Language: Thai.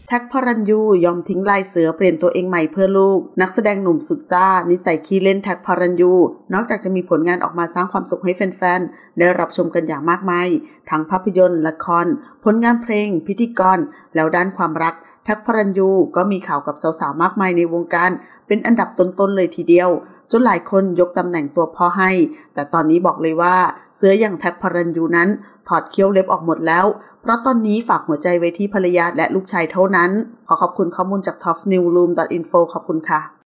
แท็กพระรัญยูยอมทิ้งลายเสือเปลี่ยนตัวเองใหม่เพื่อลูกนักแสดงหนุ่มสุดซ่านิสัยขี้เล่นแท็กพระรัญยูนอกจากจะมีผลงานออกมาสร้างความสุขให้แฟนๆได้รับชมกันอย่างมากมายทั้งภาพยนตร์ละครผลงานเพลงพิธีกรแล้วด้านความรักแท็กพระรัญยูก็มีข่าวกับสาวๆมากมายในวงการเป็นอันดับต้นๆเลยทีเดียวจนหลายคนยกตำแหน่งตัวพ่อให้แต่ตอนนี้บอกเลยว่าเสืออย่างแท็กพระรัญยูนั้นถอดเขี้ยวเล็บออกหมดแล้วเพราะตอนนี้ฝากหัวใจไว้ที่ภรรยาและลูกชายเท่านั้นขอขอบคุณข้อมูลจาก topnewsroom.info ขอบคุณค่ะ